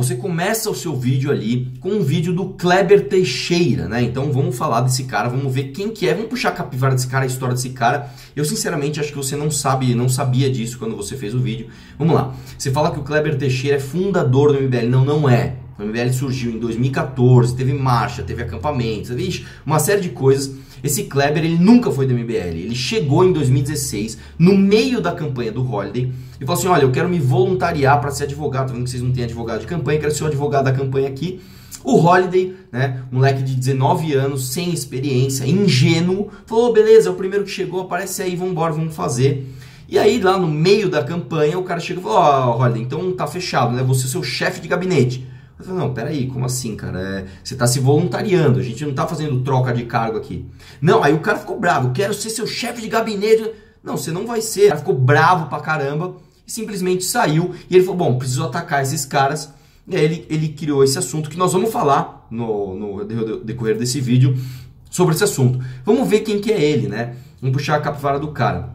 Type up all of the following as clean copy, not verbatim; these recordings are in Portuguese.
você começa o seu vídeo ali com um vídeo do Kleber Teixeira, né? Então vamos falar desse cara, vamos ver quem que é, vamos puxar a capivara desse cara, a história desse cara. Eu sinceramente acho que você não sabia disso quando você fez o vídeo. Vamos lá, você fala que o Kleber Teixeira é fundador do MBL, não é. O MBL surgiu em 2014, teve marcha, teve acampamento, teve uma série de coisas. Esse Kleber, ele nunca foi do MBL, ele chegou em 2016, no meio da campanha do Holiday, e falou assim, olha, eu quero me voluntariar para ser advogado, tô vendo que vocês não têm advogado de campanha, quero ser o advogado da campanha aqui. O Holiday, né, moleque de 19 anos, sem experiência, ingênuo, falou, beleza, é o primeiro que chegou, aparece aí, vambora, vamos fazer. E aí, lá no meio da campanha, o cara chega e falou, ó, Holiday, então tá fechado, né, você é seu chefe de gabinete. Eu falei, não, peraí, como assim, cara? Você tá se voluntariando, a gente não tá fazendo troca de cargo aqui. Não, aí o cara ficou bravo, quero ser seu chefe de gabinete. Não, você não vai ser. O cara ficou bravo pra caramba e simplesmente saiu. E ele falou, bom, preciso atacar esses caras. E aí ele criou esse assunto que nós vamos falar no decorrer desse vídeo sobre esse assunto. Vamos ver quem que é ele, né? Vamos puxar a capivara do cara.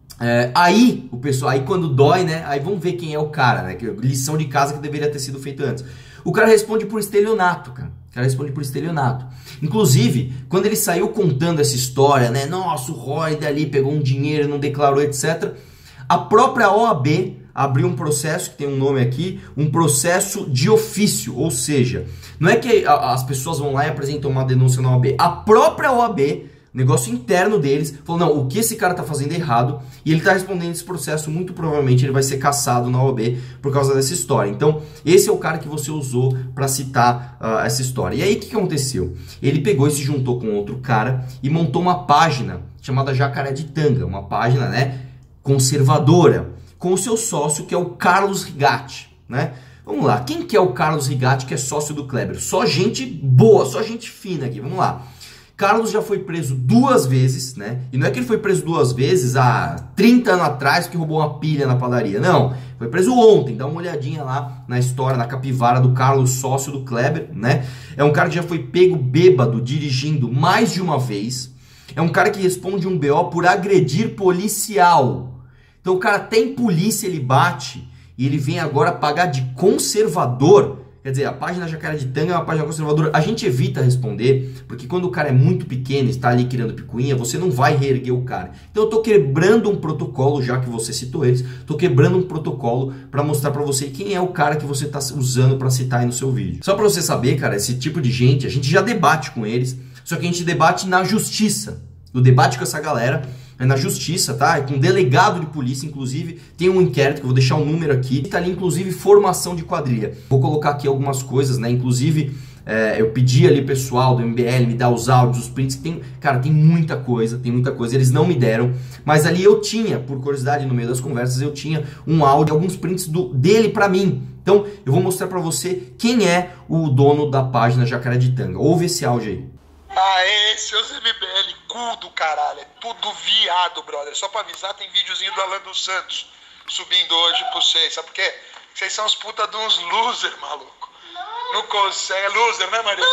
Aí, o pessoal, aí quando dói, né? Aí vamos ver quem é o cara, né? Que lição de casa que deveria ter sido feita antes. O cara responde por estelionato, cara. O cara responde por estelionato. Inclusive, quando ele saiu contando essa história, né? Nossa, o Roy ali pegou um dinheiro, não declarou, etc. A própria OAB abriu um processo, que tem um nome aqui, um processo de ofício. Ou seja, não é que as pessoas vão lá e apresentam uma denúncia na OAB. A própria OAB, negócio interno deles, falou, não, o que esse cara tá fazendo é errado, e ele tá respondendo esse processo, muito provavelmente ele vai ser cassado na OAB por causa dessa história. Então, esse é o cara que você usou para citar essa história. E aí, o que aconteceu? Ele pegou e se juntou com outro cara e montou uma página chamada Jacaré de Tanga, uma página, né, conservadora, com o seu sócio, que é o Carlos Rigatti, né? Vamos lá, quem que é o Carlos Rigatti, que é sócio do Kleber? Só gente boa, só gente fina aqui, vamos lá. Carlos já foi preso 2 vezes, né? E não é que ele foi preso 2 vezes há 30 anos atrás que roubou uma pilha na padaria. Não, foi preso ontem. Dá uma olhadinha lá na história, na capivara do Carlos, sócio do Kleber, né? É um cara que já foi pego bêbado dirigindo mais de uma vez. É um cara que responde um BO por agredir policial. Então o cara tem polícia, ele bate e ele vem agora pagar de conservador. Quer dizer, a página Jacaré de Tanga é uma página conservadora. A gente evita responder, porque quando o cara é muito pequeno, está ali criando picuinha, você não vai reerguer o cara. Então eu tô quebrando um protocolo, já que você citou eles, tô quebrando um protocolo para mostrar para você quem é o cara que você tá usando para citar aí no seu vídeo. Só para você saber, cara, esse tipo de gente, a gente já debate com eles, só que a gente debate na justiça. O debate com essa galera é na justiça, tá? É com um delegado de polícia, inclusive, tem um inquérito, que eu vou deixar o número aqui, tá ali, inclusive, formação de quadrilha. Vou colocar aqui algumas coisas, né? Inclusive, eu pedi ali, pessoal do MBL, me dar os áudios, os prints, cara, tem muita coisa, eles não me deram, mas ali eu tinha, por curiosidade, no meio das conversas, eu tinha um áudio, alguns prints dele pra mim. Então, eu vou mostrar pra você quem é o dono da página Jacaré de Tanga. Ouve esse áudio aí. Aê, seus MBL cu do caralho, é tudo viado, brother. Só pra avisar, tem videozinho do Alan dos Santos subindo hoje pra vocês. Sabe por quê? Vocês são os puta de uns loser, maluco. Não consegue. É loser, né, Maria?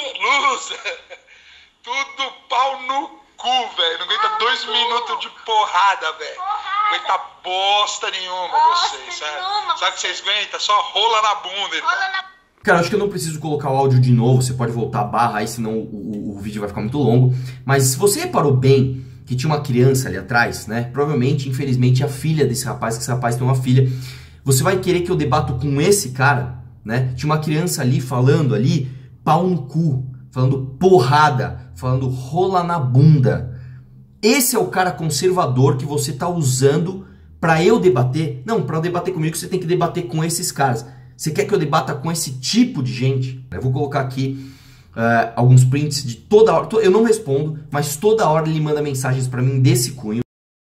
Loser. Tudo pau no cu, velho. Não aguenta 2 minutos de porrada, velho. Não aguenta bosta nenhuma vocês, sabe? Sabe o que vocês aguentam? Só rola na bunda, irmão. Cara, acho que eu não preciso colocar o áudio de novo, você pode voltar a barra aí, senão o vídeo vai ficar muito longo. Mas se você reparou bem que tinha uma criança ali atrás, né? Provavelmente, infelizmente, a filha desse rapaz, que esse rapaz tem uma filha. Você vai querer que eu debato com esse cara, né? Tinha uma criança ali falando ali, pau no cu, falando porrada, falando rola na bunda. Esse é o cara conservador que você tá usando pra eu debater? Não, pra eu debater comigo você tem que debater com esses caras. Você quer que eu debata com esse tipo de gente? Eu vou colocar aqui alguns prints de toda hora. Eu não respondo, mas toda hora ele manda mensagens pra mim desse cunho.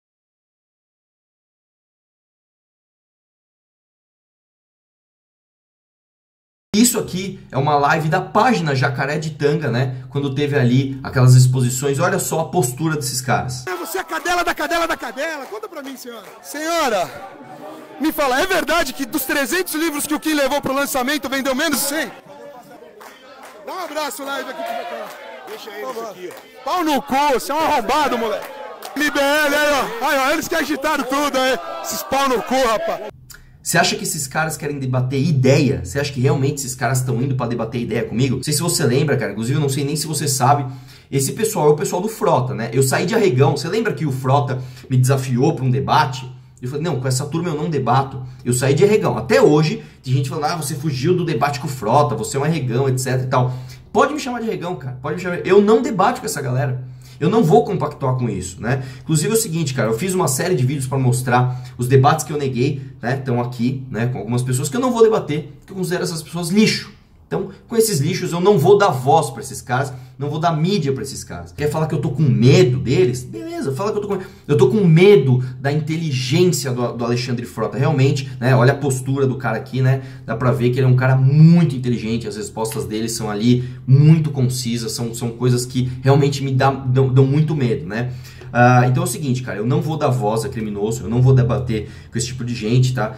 Isso aqui é uma live da página Jacaré de Tanga, né? Quando teve ali aquelas exposições. Olha só a postura desses caras. Você é a cadela da cadela da cadela. Conta pra mim, senhora. Senhora, me fala, é verdade que dos 300 livros que o Kim levou pro lançamento, vendeu menos de 100? Dá um abraço live aqui pro meu cara. Deixa ele isso aqui, ó. Pau no cu, você é um arrombado, moleque. MBL, aí, ó. Aí, ó, eles que agitaram tudo aí. Esses pau no cu, rapaz. Você acha que esses caras querem debater ideia? Você acha que realmente esses caras estão indo pra debater ideia comigo? Não sei se você lembra, cara, inclusive eu não sei nem se você sabe, esse pessoal é o pessoal do Frota, né? Eu saí de arregão, você lembra que o Frota me desafiou pra um debate? Eu falei, não, com essa turma eu não debato. Eu saí de arregão. Até hoje, tem gente falando, ah, você fugiu do debate com o Frota, você é um arregão, etc e tal. Pode me chamar de arregão, cara, pode me chamar. Eu não debato com essa galera. Eu não vou compactuar com isso, né? Inclusive é o seguinte, cara, eu fiz uma série de vídeos para mostrar os debates que eu neguei, né? Estão aqui, né? Com algumas pessoas que eu não vou debater, que eu considero essas pessoas lixo. Então, com esses lixos, eu não vou dar voz para esses caras, não vou dar mídia para esses caras. Quer falar que eu tô com medo deles? Beleza, fala que eu tô com medo da inteligência do Alexandre Frota. Realmente, né? Olha a postura do cara aqui, né? Dá pra ver que ele é um cara muito inteligente, as respostas dele são ali muito concisas, são coisas que realmente me dão muito medo, né? Então é o seguinte, cara, eu não vou dar voz a criminoso, eu não vou debater com esse tipo de gente, tá?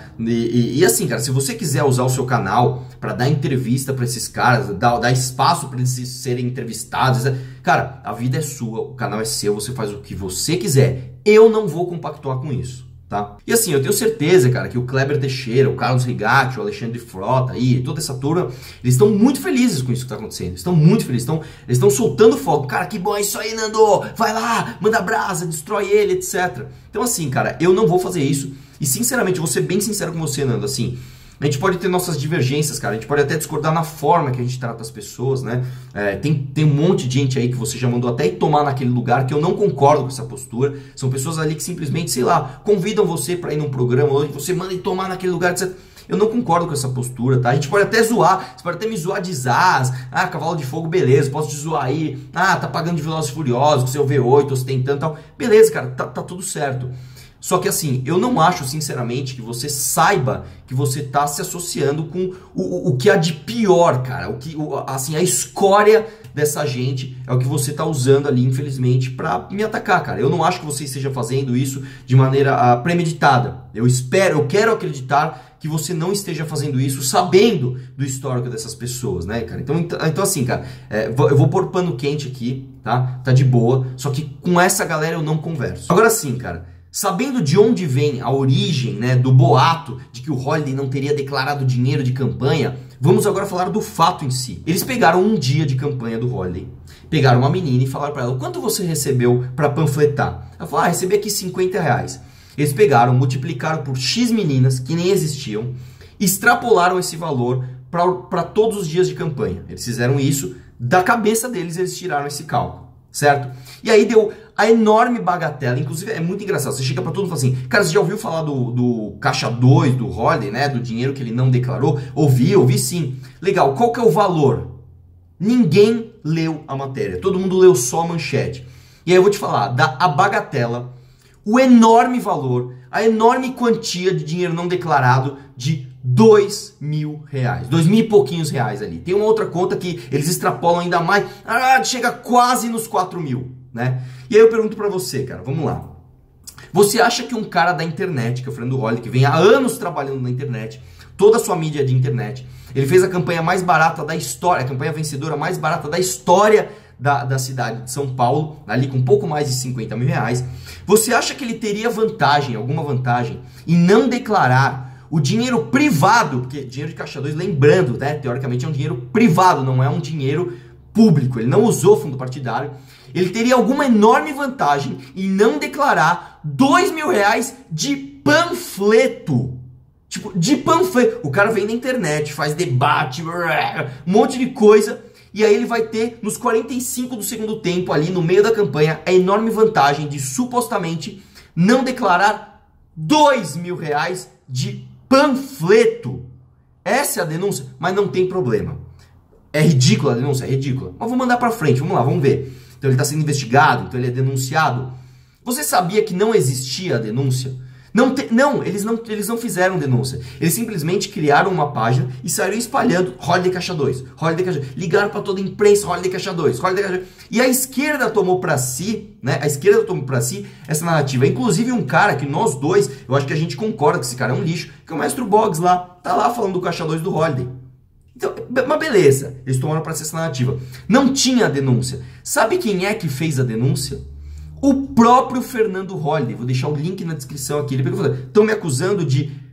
E assim, cara, se você quiser usar o seu canal pra dar entrevista pra esses caras, dar espaço pra eles serem entrevistados, cara, a vida é sua, o canal é seu, você faz o que você quiser. Eu não vou compactuar com isso, tá? E assim, eu tenho certeza, cara, que o Kleber Teixeira, o Carlos Rigatti, o Alexandre Frota aí, toda essa turma, eles estão muito felizes com isso que tá acontecendo. Eles estão muito felizes, eles estão soltando fogo. Cara, que bom, é isso aí, Nando! Vai lá, manda brasa, destrói ele, etc. Então assim, cara, eu não vou fazer isso. E sinceramente, eu vou ser bem sincero com você, Nando, assim... A gente pode ter nossas divergências, cara. A gente pode até discordar na forma que a gente trata as pessoas, né? Tem um monte de gente aí que você já mandou até ir tomar naquele lugar que eu não concordo com essa postura. São pessoas ali que simplesmente, sei lá, convidam você pra ir num programa hoje, você manda ir tomar naquele lugar, etc. Eu não concordo com essa postura, tá? A gente pode até zoar, você pode até me zoar de Zaz, cavalo de fogo, beleza, posso te zoar aí, tá pagando de Velozes e Furiosos, com seu V8, ostentando e tal. Beleza, cara, tá tudo certo. Só que assim, eu não acho, sinceramente, que você saiba que você tá se associando com o que há de pior, cara. Assim, a escória dessa gente é o que você tá usando ali, infelizmente, pra me atacar, cara. Eu não acho que você esteja fazendo isso de maneira premeditada. Eu quero acreditar que você não esteja fazendo isso sabendo do histórico dessas pessoas, né, cara? Então assim, cara, eu vou pôr pano quente aqui, tá? Tá de boa, só que com essa galera eu não converso. Agora sim, cara... Sabendo de onde vem a origem, né, do boato de que o Holliday não teria declarado dinheiro de campanha, vamos agora falar do fato em si. Eles pegaram um dia de campanha do Holliday, pegaram uma menina e falaram pra ela, quanto você recebeu pra panfletar? Ela falou, recebi aqui 50 reais. Eles pegaram, multiplicaram por X meninas que nem existiam, extrapolaram esse valor para todos os dias de campanha. Eles fizeram isso, da cabeça deles eles tiraram esse cálculo, certo? E aí deu a enorme bagatela, inclusive é muito engraçado, você chega pra todo mundo e fala assim, cara, você já ouviu falar do caixa 2 do Holliday, né, do dinheiro que ele não declarou? Ouvi sim. Legal, qual que é o valor? Ninguém leu a matéria, todo mundo leu só a manchete. E aí eu vou te falar, a bagatela, o enorme valor, a enorme quantia de dinheiro não declarado de R$2.000, 2.000 e pouquinhos reais ali. Tem uma outra conta que eles extrapolam ainda mais, chega quase nos 4.000, né? E aí eu pergunto pra você, cara, vamos lá. Você acha que um cara da internet, que é o Fernando Holliday, que vem há anos trabalhando na internet, toda a sua mídia é de internet, ele fez a campanha mais barata da história, a campanha vencedora mais barata da história da cidade de São Paulo, ali com um pouco mais de 50 mil reais, você acha que ele teria vantagem, alguma vantagem, em não declarar o dinheiro privado, porque dinheiro de caixa 2, lembrando, né, teoricamente é um dinheiro privado, não é um dinheiro público, ele não usou fundo partidário, ele teria alguma enorme vantagem em não declarar R$2.000 de panfleto. Tipo, de panfleto. O cara vem na internet, faz debate, um monte de coisa, e aí ele vai ter, nos 45 do segundo tempo, ali no meio da campanha, a enorme vantagem de, supostamente, não declarar R$2.000 de panfleto. Essa é a denúncia, mas não tem problema. É ridícula a denúncia? É ridícula. Mas vou mandar pra frente, vamos lá, vamos ver. Então ele está sendo investigado, então ele é denunciado. Você sabia que não existia a denúncia? Não, eles não fizeram denúncia. Eles simplesmente criaram uma página e saíram espalhando Holliday Caixa 2, Holliday Caixa 2. Ligaram para toda a imprensa, Holliday Caixa 2, Holliday Caixa 2. E a esquerda tomou para si, né? A esquerda tomou para si essa narrativa. Inclusive um cara que nós dois, eu acho que a gente concorda que esse cara é um lixo, que é o Mestre Boggs lá, tá lá falando do Caixa 2 do Holliday. Então, mas beleza, eles tomaram para si essa narrativa. Não tinha a denúncia. Sabe quem é que fez a denúncia? O próprio Fernando Holliday. Vou deixar o link na descrição aqui. Ele pegou e falou, estão me acusando de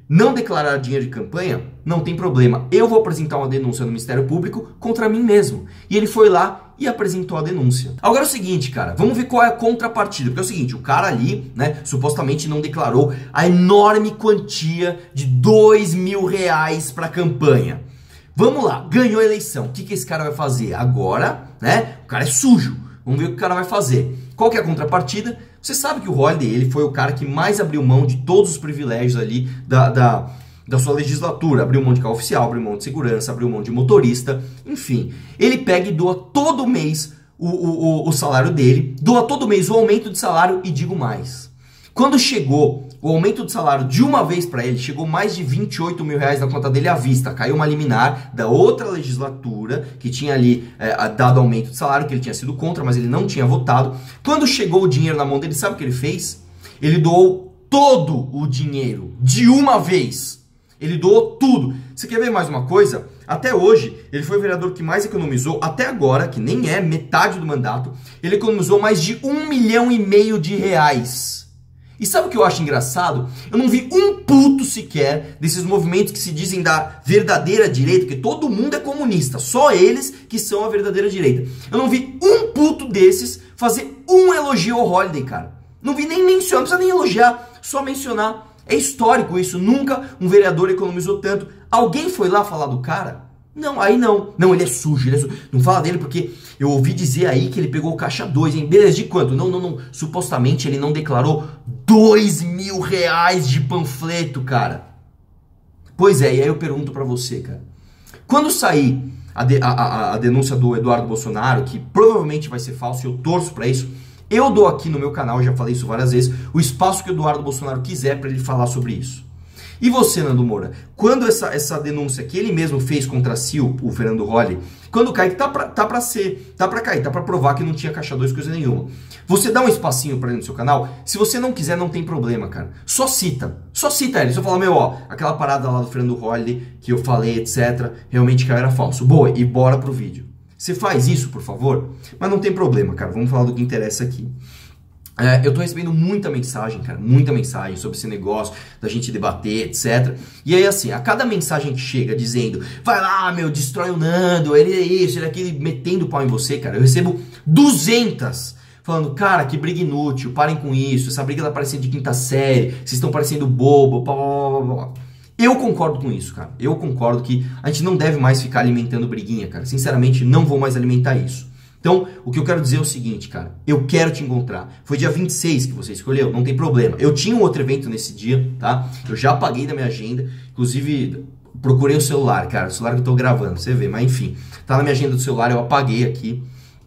não declarar dinheiro de campanha, não tem problema. Eu vou apresentar uma denúncia no Ministério Público contra mim mesmo. E ele foi lá e apresentou a denúncia. Agora é o seguinte, cara, vamos ver qual é a contrapartida. Porque é o seguinte, o cara ali, né, supostamente não declarou a enorme quantia de R$2.000 para a campanha. Vamos lá, ganhou a eleição. O que esse cara vai fazer? Agora, né, o cara é sujo. Vamos ver o que o cara vai fazer. Qual que é a contrapartida? Você sabe que o Holliday, ele foi o cara que mais abriu mão de todos os privilégios ali da sua legislatura. Abriu mão de carro oficial, abriu mão de segurança, abriu mão de motorista, enfim. Ele pega e doa todo mês o salário dele, doa todo mês o aumento de salário e digo mais. Quando chegou o aumento de salário de uma vez para ele, chegou mais de R$28 mil na conta dele à vista. Caiu uma liminar da outra legislatura que tinha ali dado aumento de salário, que ele tinha sido contra, mas ele não tinha votado. Quando chegou o dinheiro na mão dele, sabe o que ele fez? Ele doou todo o dinheiro de uma vez. Ele doou tudo. Você quer ver mais uma coisa? Até hoje, ele foi o vereador que mais economizou, até agora, que nem é metade do mandato, ele economizou mais de R$1,5 milhão. E sabe o que eu acho engraçado? Eu não vi um puto sequer desses movimentos que se dizem da verdadeira direita, porque todo mundo é comunista, só eles que são a verdadeira direita. Eu não vi um puto desses fazer um elogio ao Holliday, cara. Não vi nem mencionar, não precisa nem elogiar, só mencionar. É histórico isso, nunca um vereador economizou tanto. Alguém foi lá falar do cara? Não, aí não. Não, ele é sujo, Não fala dele porque eu ouvi dizer aí que ele pegou o caixa 2, hein? Beleza, de quanto? Não. Supostamente ele não declarou R$2.000 de panfleto, cara. Pois é, e aí eu pergunto pra você, cara. Quando sair a denúncia do Eduardo Bolsonaro, que provavelmente vai ser falso e eu torço pra isso, eu dou aqui no meu canal, já falei isso várias vezes, o espaço que o Eduardo Bolsonaro quiser pra ele falar sobre isso. E você, Nando Moura, quando essa denúncia que ele mesmo fez contra si, o Fernando Holliday, quando cai, que tá pra cair, tá pra provar que não tinha caixa 2, coisa nenhuma. Você dá um espacinho pra ele no seu canal, se você não quiser, não tem problema, cara. Só cita ele, só fala, meu, ó, aquela parada lá do Fernando Holliday, que eu falei, etc, realmente caiu, era falso. Boa, e bora pro vídeo. Você faz isso, por favor? Mas não tem problema, cara, vamos falar do que interessa aqui. Eu tô recebendo muita mensagem, cara, muita mensagem sobre esse negócio, da gente debater, etc. E aí, assim, a cada mensagem que chega dizendo, vai lá, meu, destrói o Nando, ele é isso, ele é aquele, metendo pau em você, cara, eu recebo 200 falando, cara, que briga inútil, parem com isso, essa briga tá parecendo de quinta série, vocês estão parecendo bobo, blá, blá, blá, blá. Eu concordo com isso, cara, eu concordo que a gente não deve mais ficar alimentando briguinha, cara, sinceramente, não vou mais alimentar isso. Então, o que eu quero dizer é o seguinte, cara, eu quero te encontrar. Foi dia 26 que você escolheu, não tem problema. Eu tinha um outro evento nesse dia, tá? Eu já apaguei da minha agenda, inclusive procurei o celular, cara, o celular que eu tô gravando, você vê, mas enfim. Tá na minha agenda do celular, eu apaguei aqui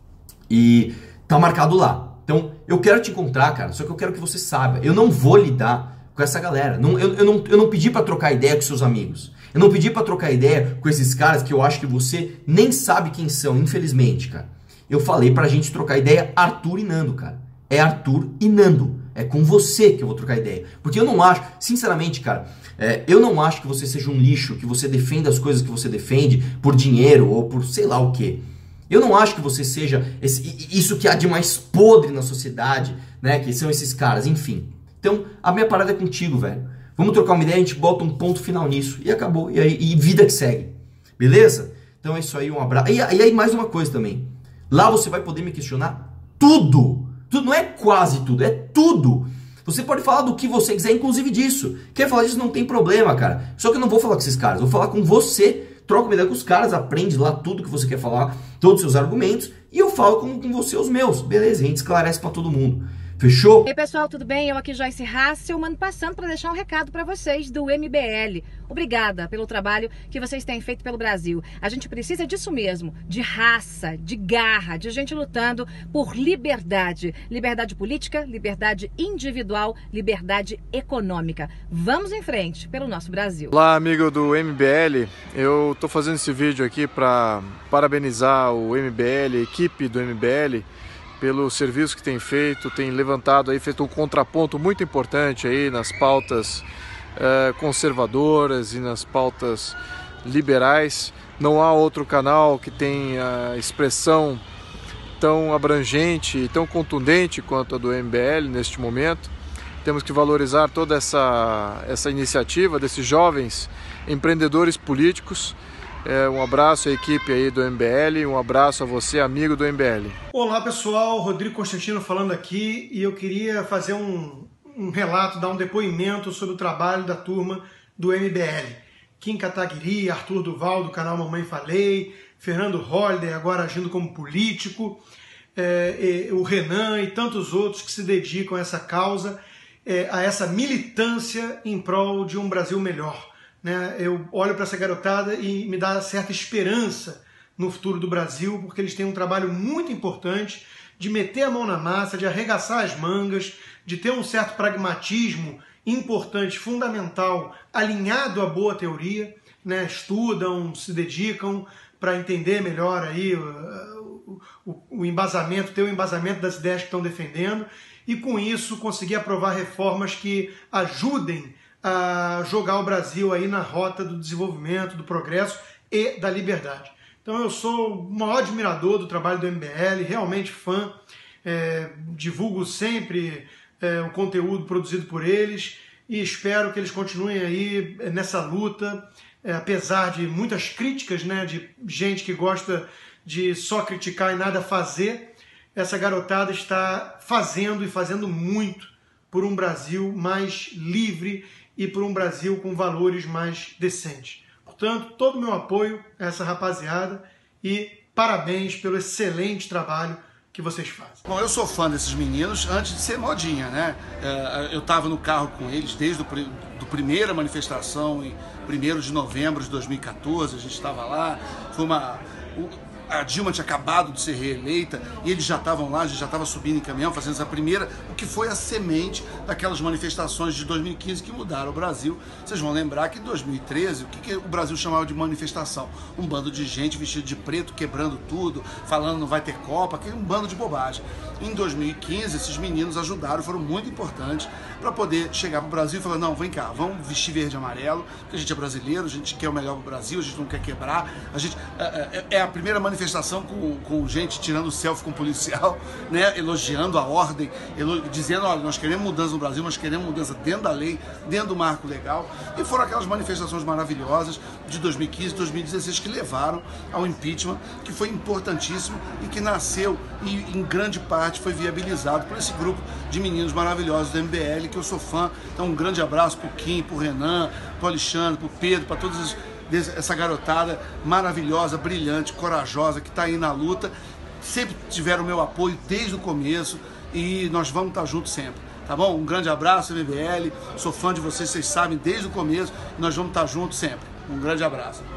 e tá marcado lá. Então, eu quero te encontrar, cara, só que eu quero que você saiba, eu não vou lidar com essa galera. Eu não pedi pra trocar ideia com seus amigos. Eu não pedi pra trocar ideia com esses caras que eu acho que você nem sabe quem são, infelizmente, cara. Eu falei pra gente trocar ideia Arthur e Nando, cara. É Arthur e Nando. É com você que eu vou trocar ideia. Porque eu não acho, sinceramente, cara, eu não acho que você seja um lixo, que você defenda as coisas que você defende por dinheiro ou por sei lá o quê. Eu não acho que você seja isso que há de mais podre na sociedade, né? Que são esses caras, enfim. Então, a minha parada é contigo, velho. Vamos trocar uma ideia, a gente bota um ponto final nisso. E acabou. E vida que segue. Beleza? Então é isso aí, um abraço. E aí mais uma coisa também. Lá você vai poder me questionar tudo. Tudo, não é quase tudo, é tudo. Você pode falar do que você quiser, inclusive disso. Quer falar disso, não tem problema, cara. Só que eu não vou falar com esses caras, eu vou falar com você. Troca uma ideia com os caras, aprende lá tudo que você quer falar, todos os seus argumentos. E eu falo com você os meus. Beleza, a gente esclarece pra todo mundo. Fechou? Ei pessoal, tudo bem? Eu aqui, Joyce Hasselman, passando para deixar um recado para vocês do MBL. Obrigada pelo trabalho que vocês têm feito pelo Brasil. A gente precisa disso mesmo, de raça, de garra, de gente lutando por liberdade. Liberdade política, liberdade individual, liberdade econômica. Vamos em frente pelo nosso Brasil. Olá, amigo do MBL. Eu tô fazendo esse vídeo aqui para parabenizar o MBL, a equipe do MBL, pelo serviço que tem feito, tem levantado aí, feito um contraponto muito importante aí nas pautas conservadoras e nas pautas liberais. Não há outro canal que tenha expressão tão abrangente e tão contundente quanto a do MBL neste momento. temos que valorizar toda essa iniciativa desses jovens empreendedores políticos. Um abraço à equipe aí do MBL, um abraço a você, amigo do MBL. Olá pessoal, Rodrigo Constantino falando aqui, e eu queria fazer um relato, dar um depoimento sobre o trabalho da turma do MBL. Kim Kataguiri, Arthur Duval do canal Mamãe Falei, Fernando Holliday agora agindo como político, o Renan e tantos outros que se dedicam a essa causa, a essa militância em prol de um Brasil melhor. Eu olho para essa garotada e me dá certa esperança no futuro do Brasil, porque eles têm um trabalho muito importante de meter a mão na massa, de arregaçar as mangas, de ter um certo pragmatismo importante, fundamental, alinhado à boa teoria, estudam, se dedicam para entender melhor aí o embasamento, ter o embasamento das ideias que estão defendendo, e com isso conseguir aprovar reformas que ajudem a jogar o Brasil aí na rota do desenvolvimento, do progresso e da liberdade. Então eu sou o maior admirador do trabalho do MBL, realmente fã, divulgo sempre o conteúdo produzido por eles e espero que eles continuem aí nessa luta, apesar de muitas críticas, de gente que gosta de só criticar e nada fazer. Essa garotada está fazendo e fazendo muito por um Brasil mais livre e por um Brasil com valores mais decentes. Portanto, todo o meu apoio a essa rapaziada e parabéns pelo excelente trabalho que vocês fazem. Bom, eu sou fã desses meninos antes de ser modinha, Eu estava no carro com eles desde a primeira manifestação em 1º de novembro de 2014, a gente estava lá, a Dilma tinha acabado de ser reeleita e eles já estavam lá, a gente já estava subindo em caminhão, fazendo essa primeira, o que foi a semente daquelas manifestações de 2015 que mudaram o Brasil. Vocês vão lembrar que em 2013, o que o Brasil chamava de manifestação? Um bando de gente vestido de preto, quebrando tudo, falando não vai ter Copa, um bando de bobagem. Em 2015, esses meninos ajudaram, foram muito importantes para poder chegar para o Brasil e falar, não, vem cá, vamos vestir verde e amarelo, porque a gente é brasileiro, a gente quer o melhor para o Brasil, a gente não quer quebrar, a gente é a primeira manifestação com gente tirando selfie com policial, elogiando a ordem, dizendo, olha, nós queremos mudança no Brasil, nós queremos mudança dentro da lei, dentro do marco legal, e foram aquelas manifestações maravilhosas de 2015 e 2016 que levaram ao impeachment, que foi importantíssimo e que nasceu e em grande parte foi viabilizado por esse grupo de meninos maravilhosos do MBL, que eu sou fã. Então um grande abraço pro Kim, pro Renan, pro Alexandre, pro Pedro, para todos essa garotada maravilhosa, brilhante, corajosa, que está aí na luta. Sempre tiveram o meu apoio desde o começo e nós vamos estar juntos sempre, tá bom? Um grande abraço, MBL, sou fã de vocês, vocês sabem, desde o começo, e nós vamos estar juntos sempre. Um grande abraço.